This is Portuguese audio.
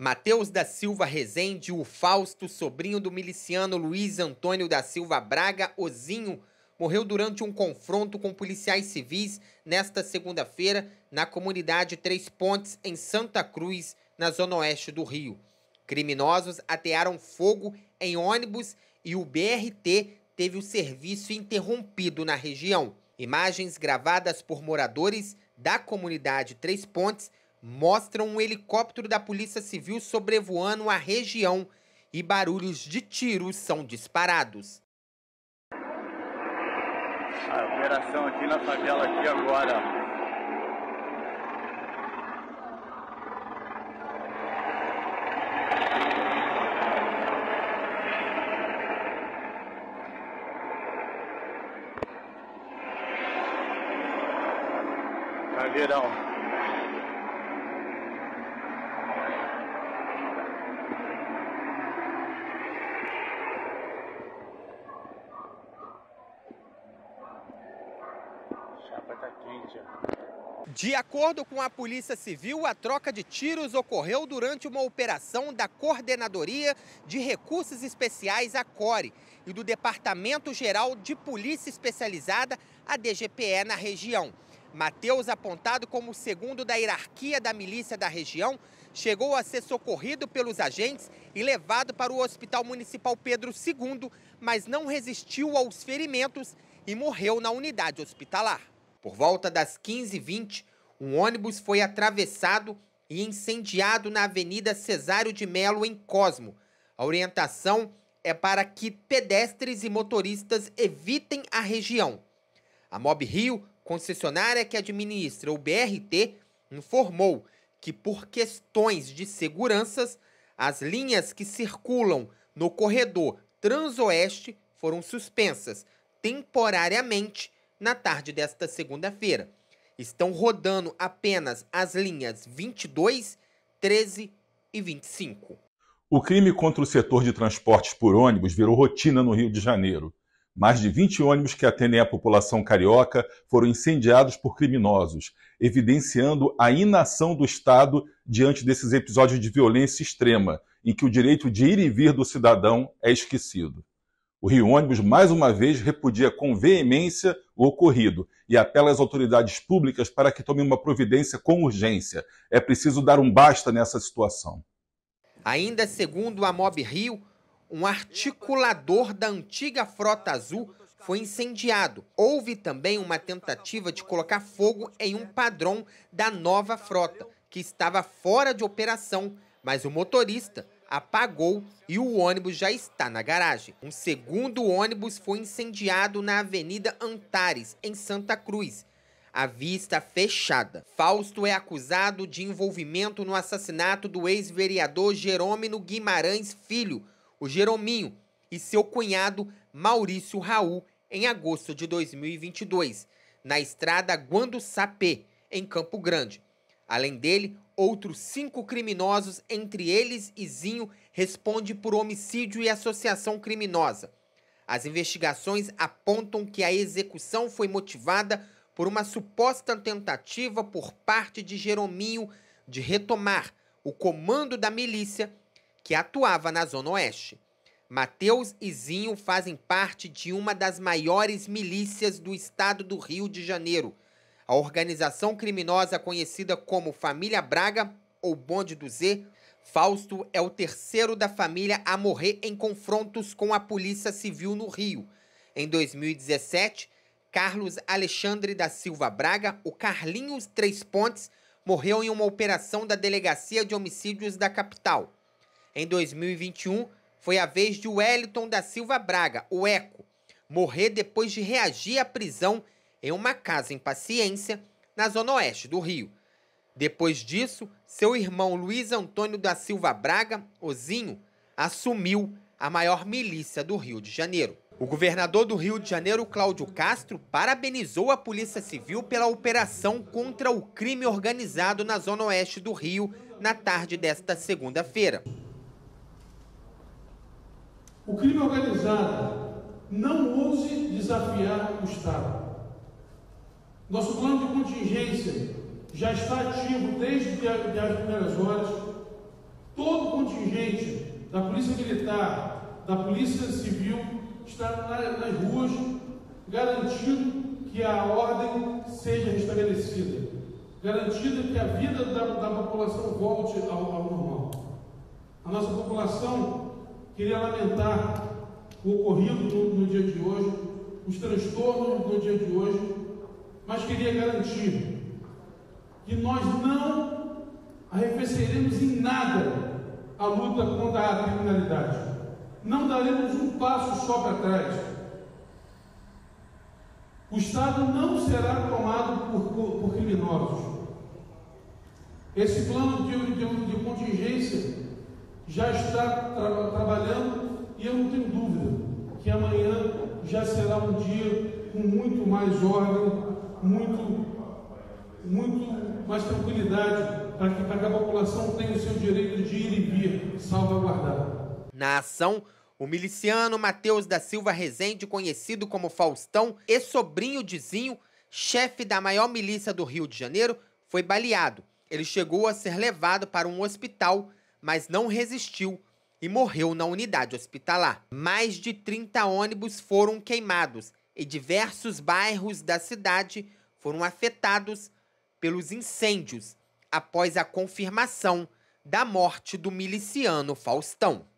Matheus da Silva Rezende, o Fausto, sobrinho do miliciano Luiz Antônio da Silva Braga, Ozinho, morreu durante um confronto com policiais civis nesta segunda-feira na comunidade Três Pontes, em Santa Cruz, na zona oeste do Rio. Criminosos atearam fogo em ônibus e o BRT teve o serviço interrompido na região. Imagens gravadas por moradores da comunidade Três Pontes mostram um helicóptero da Polícia Civil sobrevoando a região e barulhos de tiros são disparados. A operação aqui na favela aqui agora. Caveirão. De acordo com a Polícia Civil, a troca de tiros ocorreu durante uma operação da Coordenadoria de Recursos Especiais, a CORE, e do Departamento Geral de Polícia Especializada, a DGPE, na região. Matheus, apontado como o segundo da hierarquia da milícia da região, chegou a ser socorrido pelos agentes e levado para o Hospital Municipal Pedro II, mas não resistiu aos ferimentos e morreu na unidade hospitalar. Por volta das 15h20, um ônibus foi atravessado e incendiado na Avenida Cesário de Melo, em Cosmo. A orientação é para que pedestres e motoristas evitem a região. A Mob Rio, concessionária que administra o BRT, informou que, por questões de segurança, as linhas que circulam no corredor Transoeste foram suspensas temporariamente na tarde desta segunda-feira. Estão rodando apenas as linhas 22, 13 e 25. O crime contra o setor de transportes por ônibus virou rotina no Rio de Janeiro. Mais de 20 ônibus que atendem a população carioca foram incendiados por criminosos, evidenciando a inação do Estado diante desses episódios de violência extrema, em que o direito de ir e vir do cidadão é esquecido. O Rio Ônibus, mais uma vez, repudia com veemência o ocorrido e apela às autoridades públicas para que tomem uma providência com urgência. É preciso dar um basta nessa situação. Ainda segundo a Mob Rio, um articulador da antiga Frota Azul foi incendiado. Houve também uma tentativa de colocar fogo em um padrão da nova frota, que estava fora de operação, mas o motorista apagou e o ônibus já está na garagem. Um segundo ônibus foi incendiado na Avenida Antares, em Santa Cruz. A via está fechada. Fausto é acusado de envolvimento no assassinato do ex-vereador Jerônimo Guimarães Filho, o Jerominho, e seu cunhado Maurício Raul, em agosto de 2022, na estrada Guandu-Sapé, em Campo Grande. Além dele, outros 5 criminosos, entre eles Izinho, responde por homicídio e associação criminosa. As investigações apontam que a execução foi motivada por uma suposta tentativa por parte de Jerominho de retomar o comando da milícia que atuava na Zona Oeste. Matheus e Zinho fazem parte de uma das maiores milícias do estado do Rio de Janeiro. A organização criminosa conhecida como Família Braga, ou Bonde do Z. Fausto é o terceiro da família a morrer em confrontos com a Polícia Civil no Rio. Em 2017, Carlos Alexandre da Silva Braga, o Carlinhos Três Pontes, morreu em uma operação da Delegacia de Homicídios da capital. Em 2021, foi a vez de Wellington da Silva Braga, o Eco, morrer depois de reagir à prisão em uma casa em Paciência, na zona oeste do Rio. Depois disso, seu irmão Luiz Antônio da Silva Braga, Ozinho, assumiu a maior milícia do Rio de Janeiro. O governador do Rio de Janeiro, Cláudio Castro, parabenizou a Polícia Civil pela operação contra o crime organizado na zona oeste do Rio na tarde desta segunda-feira. O crime organizado não ouse desafiar o Estado. Nosso plano de contingência já está ativo desde as primeiras horas Todo o contingente da Polícia Militar, da Polícia Civil, está nas ruas, garantindo que a ordem seja restabelecida, garantindo que a vida da população volte ao normal. A nossa população queria lamentar o ocorrido no dia de hoje, os transtornos do dia de hoje, mas queria garantir que nós não arrefeceremos em nada a luta contra a criminalidade. Não daremos um passo só para trás. O Estado não será tomado por criminosos. Esse plano de contingência já está trabalhando e eu não tenho dúvida que amanhã já será um dia com muito mais ordem, muito mais tranquilidade, para que a população tenha o seu direito de ir e vir salvaguardado. Na ação, o miliciano Matheus da Silva Rezende, conhecido como Faustão e sobrinho de Zinho, chefe da maior milícia do Rio de Janeiro, foi baleado. Ele chegou a ser levado para um hospital, mas não resistiu e morreu na unidade hospitalar. Mais de 30 ônibus foram queimados e diversos bairros da cidade foram afetados pelos incêndios após a confirmação da morte do miliciano Faustão.